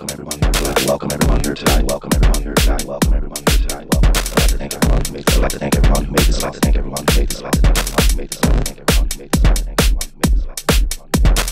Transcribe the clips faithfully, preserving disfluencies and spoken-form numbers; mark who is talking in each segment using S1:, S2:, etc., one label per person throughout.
S1: welcome everyone here tonight. Welcome everyone here tonight. Welcome everyone here tonight. Welcome everyone here tonight. Welcome. I'd like to thank everyone who made this. I'd like to thank everyone who made this. I'd like to thank everyone who made this. I'd like to thank everyone who made this. I'd like to thank everyone who made this. I'd like to thank everyone who made this. I'd like to thank everyone who made this.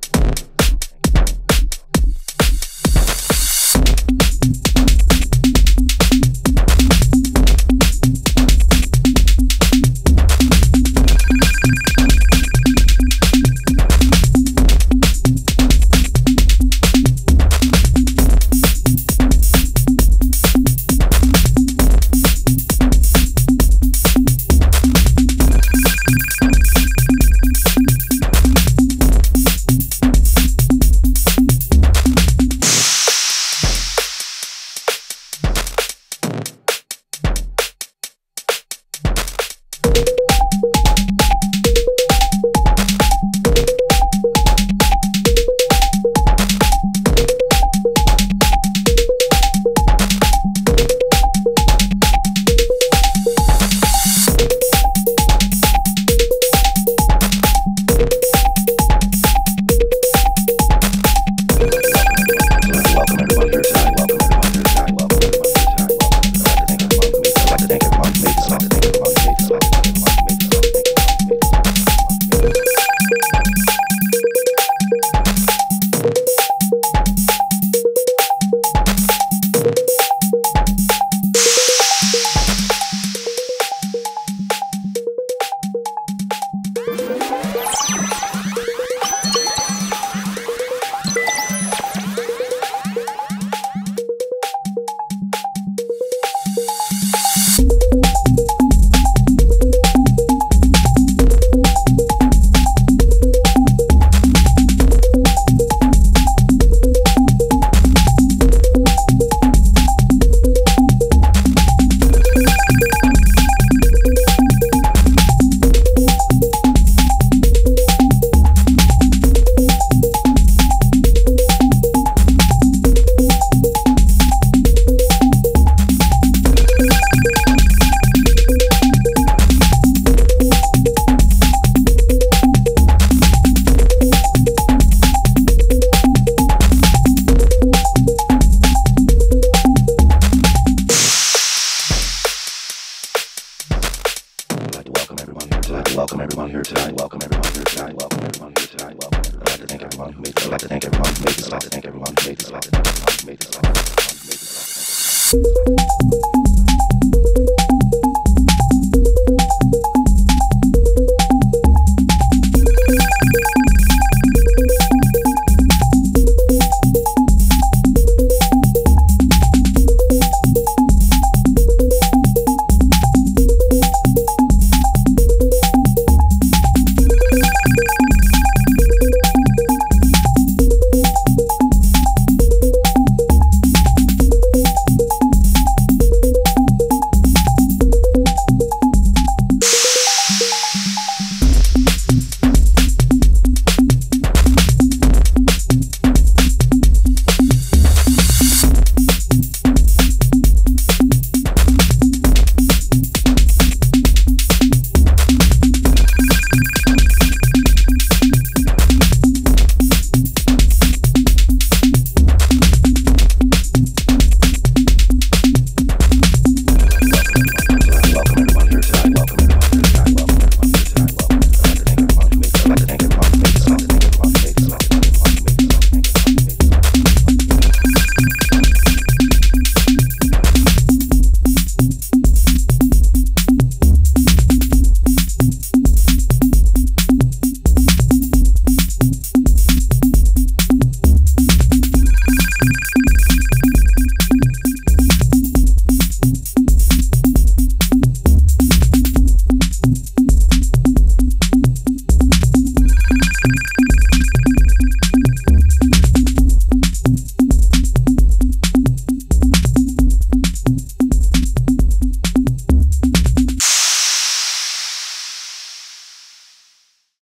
S1: Welcome everyone here tonight. Welcome everyone here tonight. Welcome everyone here tonight. Welcome. I'd like to thank everyone who made this. I'd like to thank everyone who made this. I'd like to thank everyone who made this. I'd like to thank everyone who made this. I'd like to thank everyone who made this.